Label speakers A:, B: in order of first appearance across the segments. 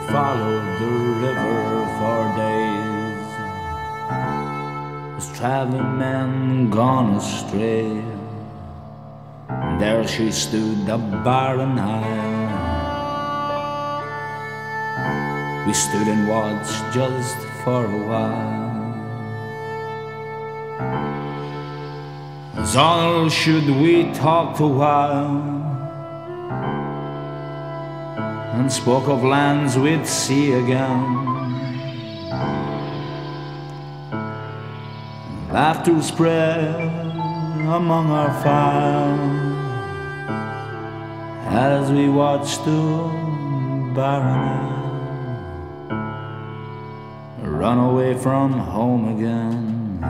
A: followed the river for days, as traveling men gone astray. And there she stood, a barren isle. We stood and watched just for a while, as all should we talked a while, and spoke of lands we'd see again. Laughter spread among our fire as we watched the barren isle run away from home again.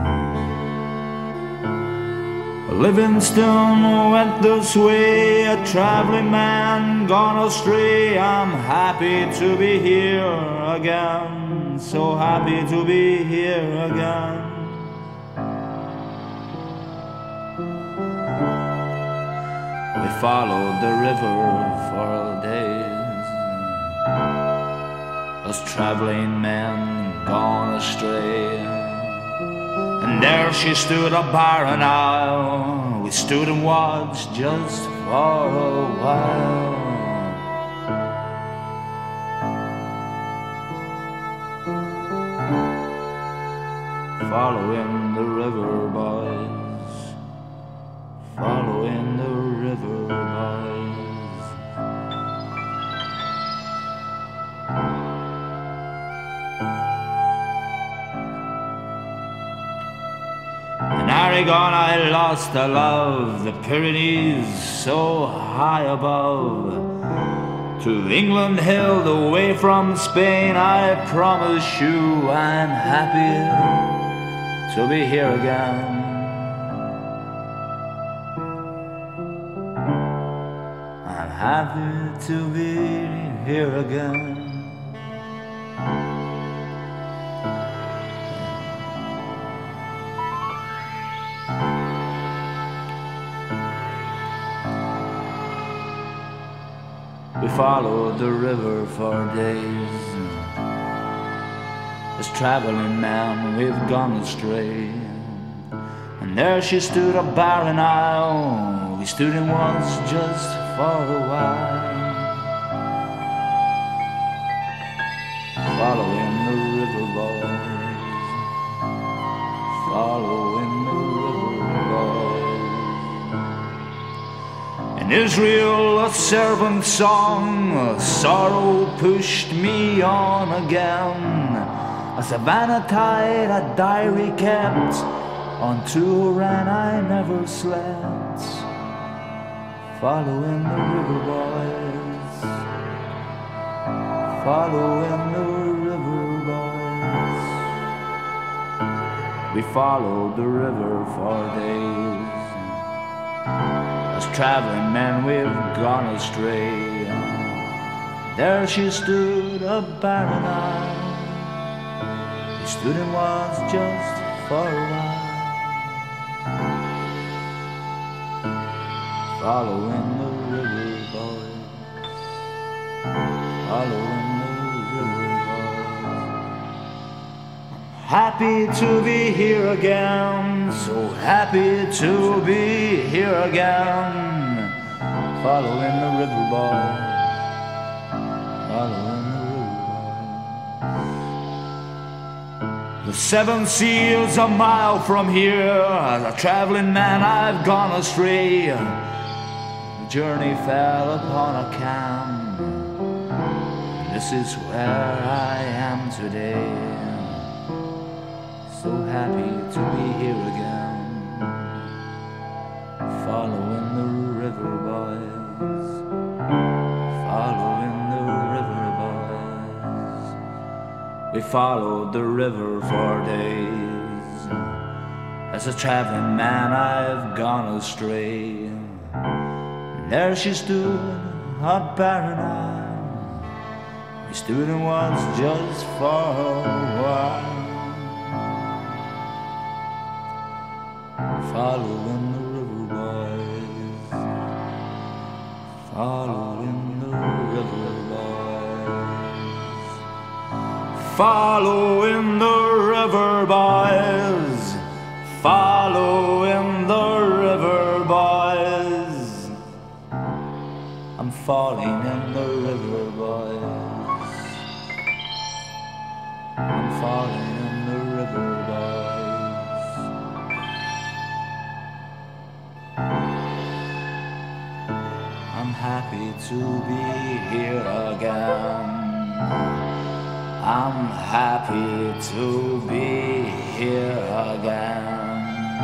A: Livingstone went this way, a traveling man gone astray. I'm happy to be here again, so happy to be here again. We followed the river for days, as traveling men gone astray. And there she stood, a barren isle. We stood and watched just for a while. Following the river, boys, following the river, boys. In Aragon I lost a love, the Pyrenees so high above. To England held away from Spain, I promise you I'm happy to be here again. I'm happy to be here again. We followed the river for days, as traveling men we've gone astray. And there she stood, a barren isle. We stood and watched just for a while, following the river, boys, following the river, boys. In Israel, a servant song, sorrow pushed me on again. A Savannah tide, a diary kept, on tour ran I never slept, following the river, boys, following the river, boys. We followed the river for days, as traveling men we've gone astray. There she stood, a barren isle. We stood and watched just for a while, following the river, boys, following the river, boys. Happy to be here again, so happy to be here again, following the river, boys, following the river, boys. The seven seals a mile from here, as a traveling man I've gone astray. The journey fell upon a camp, this is where I am today. So happy to be here again, following the river, boys, following the river, boys. We followed the river for days, as a traveling man I've gone astray. And there she stood, a barren isle. We stood and watched just for a while, following the river, boys, following the river, boys. Follow in the river, boys. Follow in the river, boys. I'm falling in the river, boys. I'm falling in the river, boys. I'm happy to be here again. I'm happy to be here again.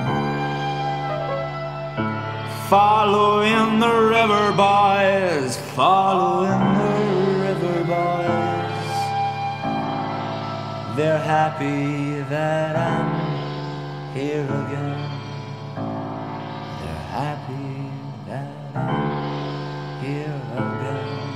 A: Follow in the river, boys. Follow in the river, boys. They're happy that I'm here again. They're happy that I'm here again.